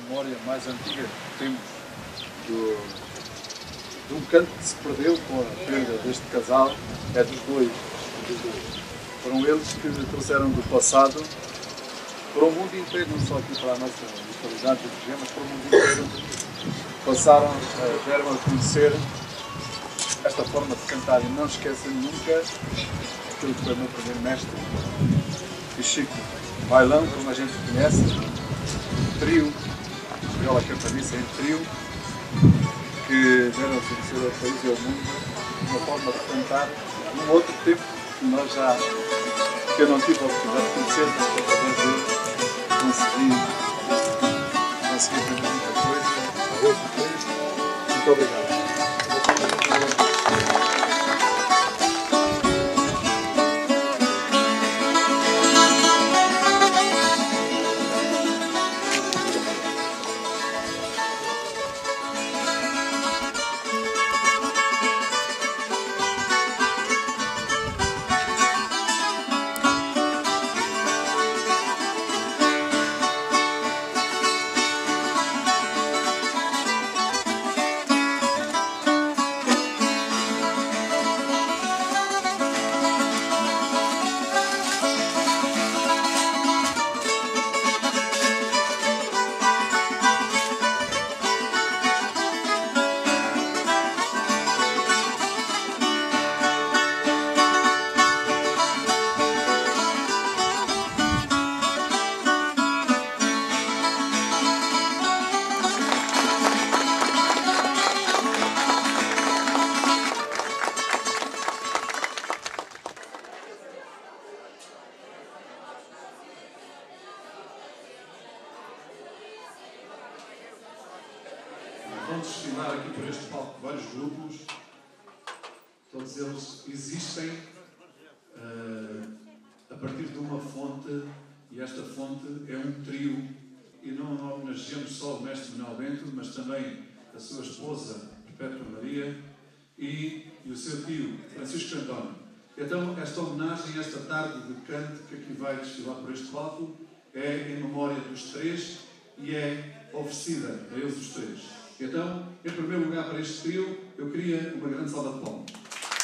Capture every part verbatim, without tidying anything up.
memória mais antiga que temos do, de um canto que se perdeu com a perda deste casal, é dos dois. Dos dois. Foram eles que trouxeram do passado para o mundo inteiro, não só aqui para a nossa localidade de Vigé, mas para o mundo inteiro. Passaram, deram a conhecer esta forma de cantar e não esquecem nunca aquilo que foi o meu primeiro mestre, o Chico Bailão, como a gente conhece, trio, viola cantariça em trio, que deram a conhecer ao país e ao mundo uma forma de cantar num outro tempo que nós já, que eu não tive a oportunidade de conhecer, mas que através dele consegui, consegui aprender muita coisa. Muito obrigado. Vamos desfilar aqui por este palco vários grupos, todos eles existem uh, a partir de uma fonte, e esta fonte é um trio, e não homenageamos só o mestre Manuel Bento, mas também a sua esposa, Perpétua Maria, e, e o seu tio, Francisco António. Então, esta homenagem, esta tarde de canto que aqui vai desfilar por este palco, é em memória dos três e é oferecida a eles os três. Então, em primeiro lugar para este trio, eu queria uma grande salva de palmas.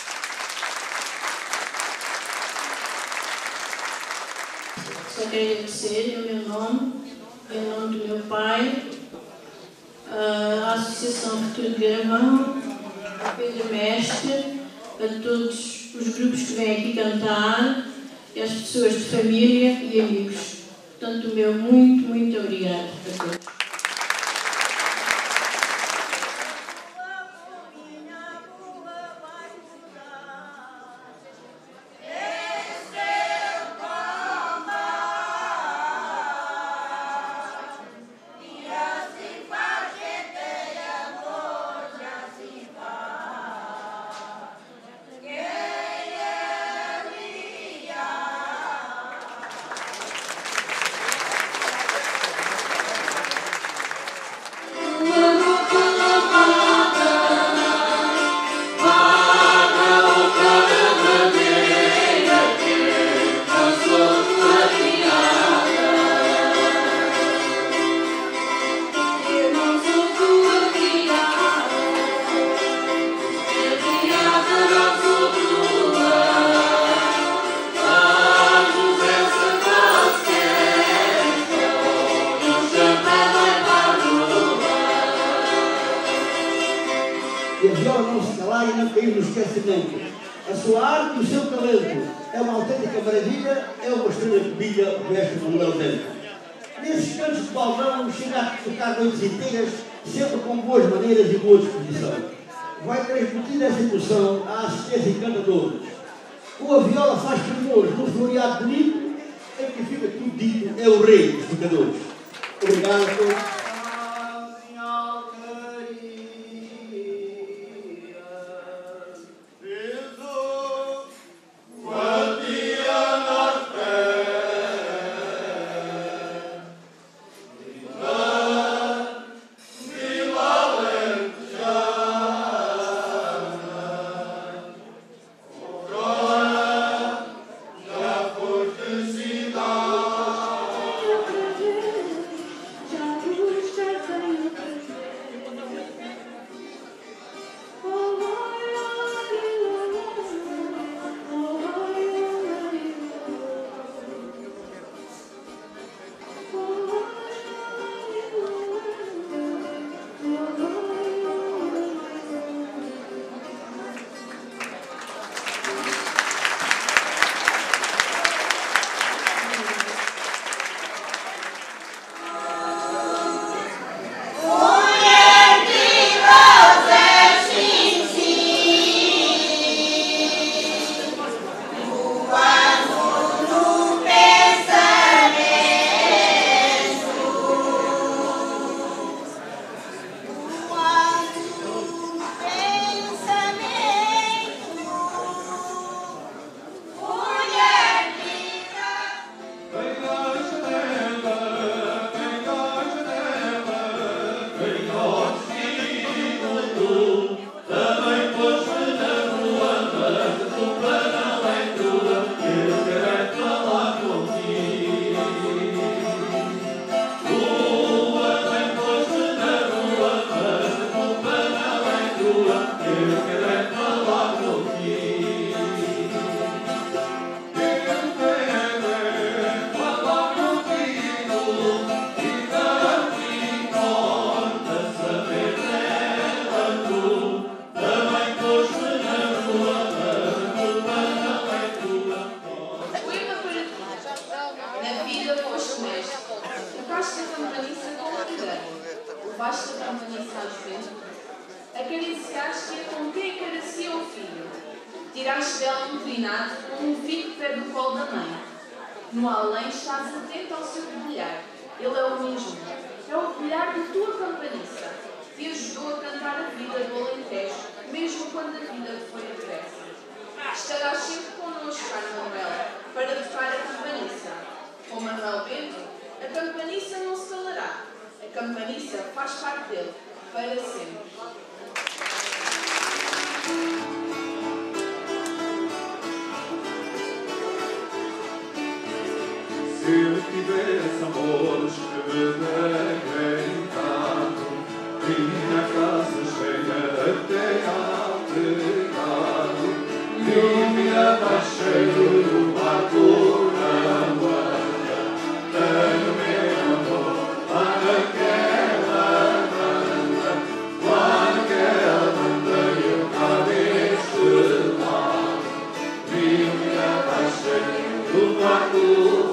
Só quero agradecer em meu nome, em nome do meu pai, à Associação Futuro de Gravão, ao Pedro Mestre, a todos os grupos que vêm aqui cantar, e às pessoas de família e amigos. Portanto, o meu muito, muito obrigado a todos. E a viola não se calar e não cair no esquecimento. A sua arte e o seu talento é uma autêntica maravilha, é uma estrela que brilha o mestre Manuel Bento. Nesses cantos de baldão chega a tocar noites inteiras, sempre com boas maneiras e boa disposição. Vai transmitir essa emoção à assistência encantadora. Com a viola faz primores num floreado bonito, em que fica tudo dito, é o rei dos tocadores. Obrigado a todos. Já eu quero falar contigo. Levaste a campaniça às vezes, acariciaste-a com quem acaricia o filho. Tiraste dela um trinado como um filho que perde o colo da mãe. No além estás atento ao seu brilhar. Ele é o mesmo. É o brilhar de tua campaniça. Te ajudou a cantar a vida do Alentejo, mesmo quando a vida te foi adversa. Estarás sempre connosco, Caro Manuel, para tocar a campaniça. Com Manuel Bento, a campaniça não se calará. A campaniça faz parte dele, para sempre. Se eu tivesse amores que me deem tanto, minha casa cheia até ao pecado, e minha paz cheia do barco não anda, tenho meu amor lá naquela banda, lá naquela banda eu cá deste lado, e minha paz cheia do barco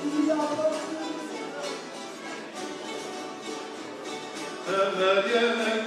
Maria